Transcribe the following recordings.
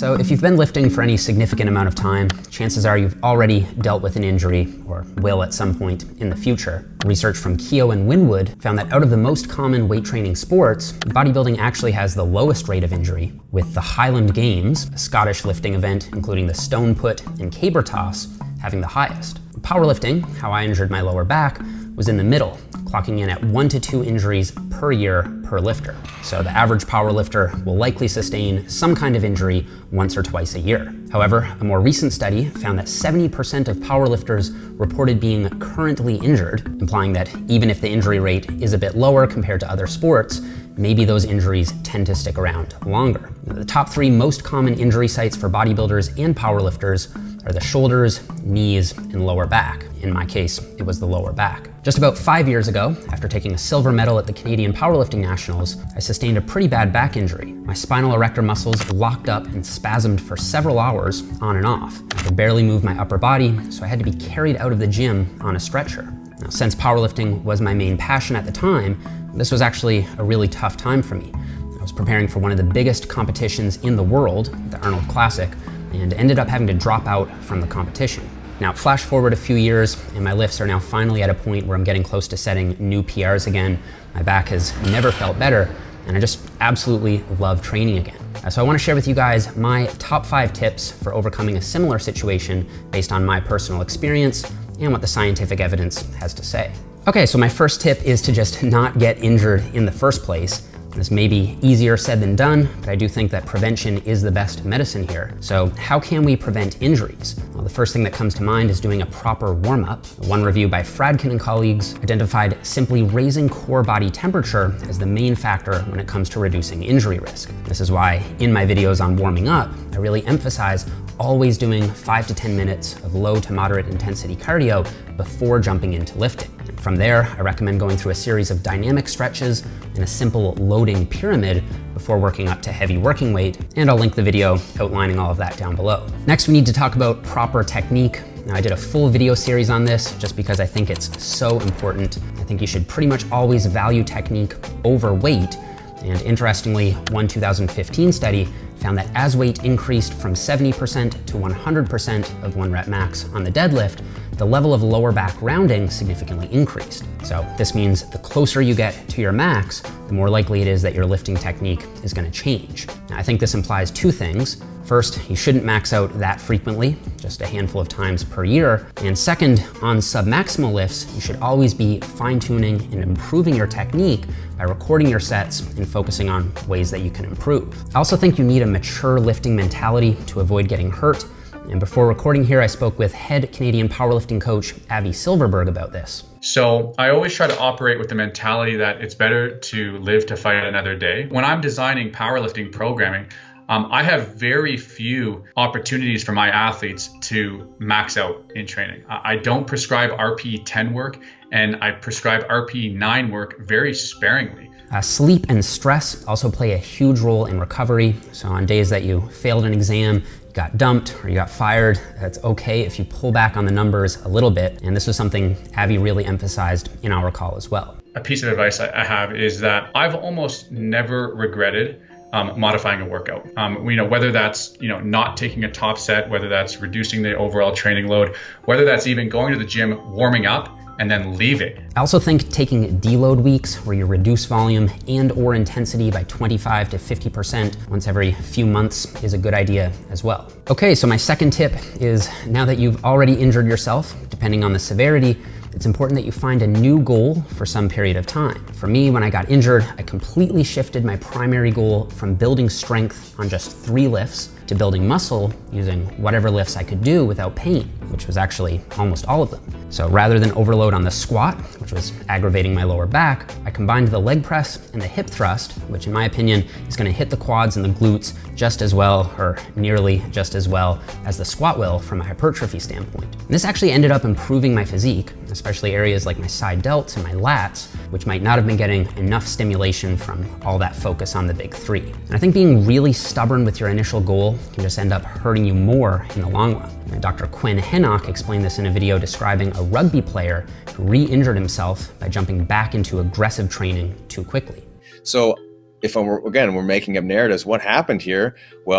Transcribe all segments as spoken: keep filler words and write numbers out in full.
So if you've been lifting for any significant amount of time, chances are you've already dealt with an injury or will at some point in the future. Research from Keogh and Winwood found that out of the most common weight training sports, bodybuilding actually has the lowest rate of injury, with the Highland Games, a Scottish lifting event including the stone put and caber toss, having the highest. Powerlifting, how I injured my lower back, was in the middle, clocking in at one to two injuries per year per lifter. So the average powerlifter will likely sustain some kind of injury once or twice a year. However, a more recent study found that seventy percent of powerlifters reported being currently injured, implying that even if the injury rate is a bit lower compared to other sports, maybe those injuries tend to stick around longer. The top three most common injury sites for bodybuilders and powerlifters are the shoulders, knees, and lower back. In my case, it was the lower back. Just about five years ago, after taking a silver medal at the Canadian Powerlifting Nationals, I sustained a pretty bad back injury. My spinal erector muscles locked up and spasmed for several hours on and off. I could barely move my upper body, so I had to be carried out of the gym on a stretcher. Now, since powerlifting was my main passion at the time, this was actually a really tough time for me. I was preparing for one of the biggest competitions in the world, the Arnold Classic, and ended up having to drop out from the competition. Now, flash forward a few years, and my lifts are now finally at a point where I'm getting close to setting new P Rs again. My back has never felt better, and I just absolutely love training again. So I want to share with you guys my top five tips for overcoming a similar situation based on my personal experience and what the scientific evidence has to say. Okay, so my first tip is to just not get injured in the first place. This may be easier said than done, but I do think that prevention is the best medicine here. So how can we prevent injuries? Well, the first thing that comes to mind is doing a proper warm-up. One review by Fradkin and colleagues identified simply raising core body temperature as the main factor when it comes to reducing injury risk. This is why in my videos on warming up, I really emphasize always doing five to ten minutes of low to moderate intensity cardio before jumping into lifting. From there, I recommend going through a series of dynamic stretches and a simple loading pyramid before working up to heavy working weight, and I'll link the video outlining all of that down below. Next, we need to talk about proper technique. Now, I did a full video series on this just because I think it's so important. I think you should pretty much always value technique over weight. And interestingly, one two thousand fifteen study found that as weight increased from seventy percent to one hundred percent of one rep max on the deadlift, the level of lower back rounding significantly increased. So this means the closer you get to your max, the more likely it is that your lifting technique is going to change. Now, I think this implies two things. First, you shouldn't max out that frequently, just a handful of times per year. And second, on submaximal lifts, you should always be fine-tuning and improving your technique by recording your sets and focusing on ways that you can improve. I also think you need a mature lifting mentality to avoid getting hurt. And before recording here, I spoke with head Canadian powerlifting coach Avi Silverberg about this. So I always try to operate with the mentality that it's better to live to fight another day. When I'm designing powerlifting programming, Um, I have very few opportunities for my athletes to max out in training. I don't prescribe R P E ten work, and I prescribe R P E nine work very sparingly. Uh, sleep and stress also play a huge role in recovery. So on days that you failed an exam, you got dumped, or you got fired, it's okay if you pull back on the numbers a little bit. And this was something Avi really emphasized in our call as well. A piece of advice I have is that I've almost never regretted Um, modifying a workout. Um, you know, whether that's, you know, not taking a top set, whether that's reducing the overall training load, whether that's even going to the gym, warming up, and then leaving. I also think taking deload weeks where you reduce volume and or intensity by twenty-five to fifty percent once every few months is a good idea as well. Okay, so my second tip is, now that you've already injured yourself, depending on the severity, it's important that you find a new goal for some period of time. For me, when I got injured, I completely shifted my primary goal from building strength on just three lifts to building muscle using whatever lifts I could do without pain, which was actually almost all of them. So rather than overload on the squat, which was aggravating my lower back, I combined the leg press and the hip thrust, which in my opinion is going to hit the quads and the glutes just as well, or nearly just as well, as the squat will from a hypertrophy standpoint. And this actually ended up improving my physique, especially areas like my side delts and my lats, which might not have been getting enough stimulation from all that focus on the big three. And I think being really stubborn with your initial goal can just end up hurting you more in the long run. And Doctor Quinn Hennock explained this in a video describing a rugby player who re-injured himself by jumping back into aggressive training too quickly. So if I'm, again, we're making up narratives, what happened here? Well,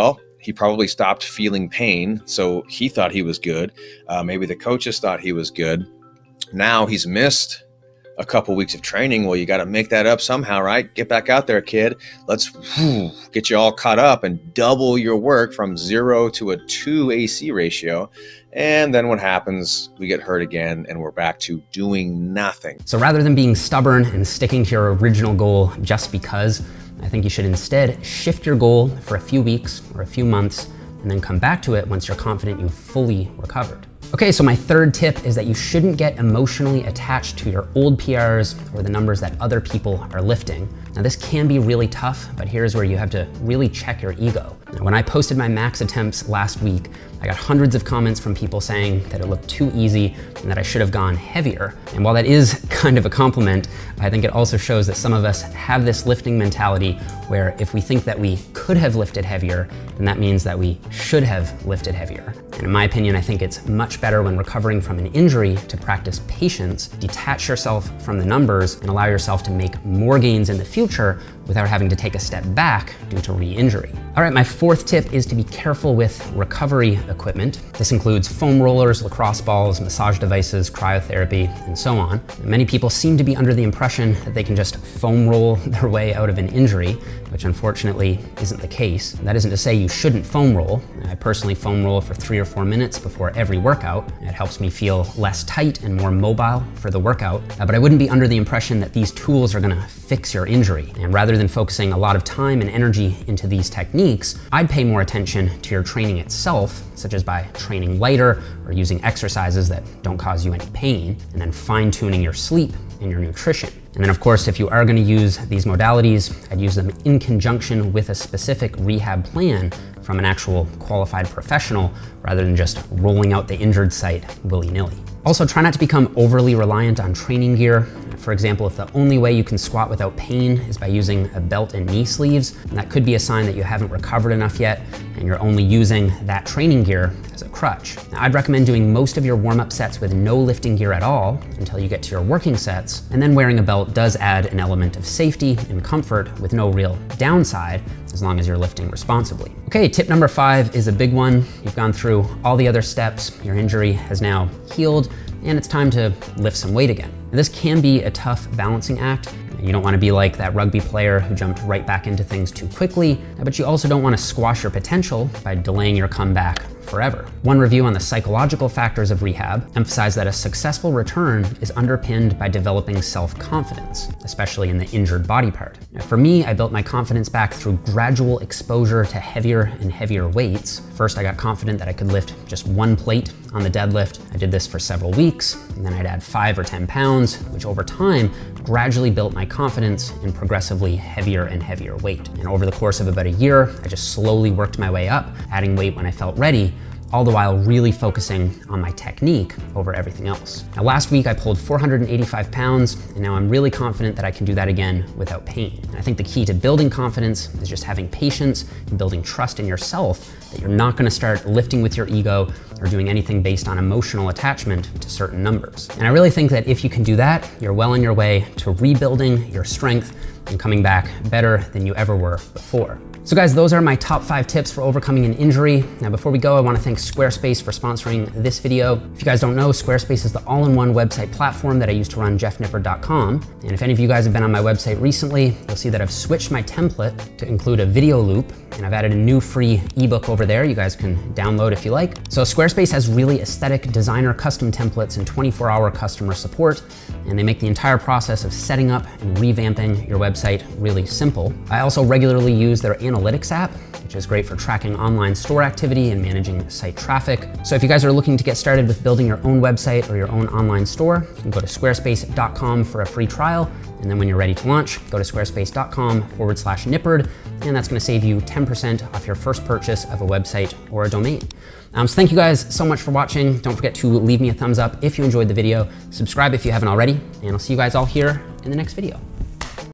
he probably stopped feeling pain. So he thought he was good. Uh, maybe the coaches thought he was good. Now he's missed a couple weeks of training. Well, you got to make that up somehow, right? Get back out there, kid. Let's whew, get you all caught up and double your work from zero to a two A C ratio. And then what happens? We get hurt again and we're back to doing nothing. So rather than being stubborn and sticking to your original goal just because, I think you should instead shift your goal for a few weeks or a few months and then come back to it once you're confident you've fully recovered. Okay, so my third tip is that you shouldn't get emotionally attached to your old P Rs or the numbers that other people are lifting. Now this can be really tough, but here's where you have to really check your ego. Now, when I posted my max attempts last week, I got hundreds of comments from people saying that it looked too easy and that I should have gone heavier. And while that is kind of a compliment, I think it also shows that some of us have this lifting mentality where if we think that we could have lifted heavier, then that means that we should have lifted heavier. And in my opinion, I think it's much better when recovering from an injury to practice patience, detach yourself from the numbers, and allow yourself to make more gains in the future without having to take a step back due to re-injury. All right, my fourth tip is to be careful with recovery equipment. This includes foam rollers, lacrosse balls, massage devices, cryotherapy, and so on. And many people seem to be under the impression that they can just foam roll their way out of an injury, which unfortunately isn't the case. That isn't to say you shouldn't foam roll. I personally foam roll for three or four minutes before every workout. It helps me feel less tight and more mobile for the workout, uh, but I wouldn't be under the impression that these tools are gonna fix your injury. And rather than focusing a lot of time and energy into these techniques, I'd pay more attention to your training itself, such as by training lighter or using exercises that don't cause you any pain, and then fine-tuning your sleep and your nutrition. And then of course, if you are gonna use these modalities, I'd use them in conjunction with a specific rehab plan from an actual qualified professional rather than just rolling out the injured site willy-nilly. Also, try not to become overly reliant on training gear. For example, if the only way you can squat without pain is by using a belt and knee sleeves, that could be a sign that you haven't recovered enough yet and you're only using that training gear as a crutch. Now, I'd recommend doing most of your warm-up sets with no lifting gear at all until you get to your working sets, and then wearing a belt does add an element of safety and comfort with no real downside as long as you're lifting responsibly. Okay, tip number five is a big one. You've gone through all the other steps, your injury has now healed, and it's time to lift some weight again. Now, this can be a tough balancing act. You don't want to be like that rugby player who jumped right back into things too quickly, but you also don't want to squash your potential by delaying your comeback forever. One review on the psychological factors of rehab emphasized that a successful return is underpinned by developing self-confidence, especially in the injured body part. Now, for me, I built my confidence back through gradual exposure to heavier and heavier weights. First, I got confident that I could lift just one plate on the deadlift. I did this for several weeks, and then I'd add five or ten pounds, which over time gradually built my confidence in progressively heavier and heavier weight. And over the course of about a year, I just slowly worked my way up, adding weight when I felt ready, all the while really focusing on my technique over everything else. Now, last week I pulled four hundred eighty-five pounds, and now I'm really confident that I can do that again without pain. And I think the key to building confidence is just having patience and building trust in yourself that you're not gonna start lifting with your ego or doing anything based on emotional attachment to certain numbers. And I really think that if you can do that, you're well on your way to rebuilding your strength and coming back better than you ever were before. So guys, those are my top five tips for overcoming an injury. Now, before we go, I want to thank Squarespace for sponsoring this video. If you guys don't know, Squarespace is the all-in-one website platform that I use to run jeff nippard dot com. And if any of you guys have been on my website recently, you'll see that I've switched my template to include a video loop, and I've added a new free ebook over there you guys can download if you like. So Squarespace has really aesthetic designer custom templates and twenty-four hour customer support, and they make the entire process of setting up and revamping your website really simple. I also regularly use their Analytics app, which is great for tracking online store activity and managing site traffic. So if you guys are looking to get started with building your own website or your own online store, you can go to squarespace dot com for a free trial. And then when you're ready to launch, go to squarespace dot com forward slash Nippard, and that's gonna save you ten percent off your first purchase of a website or a domain. Um, so thank you guys so much for watching. Don't forget to leave me a thumbs up if you enjoyed the video, subscribe if you haven't already, and I'll see you guys all here in the next video.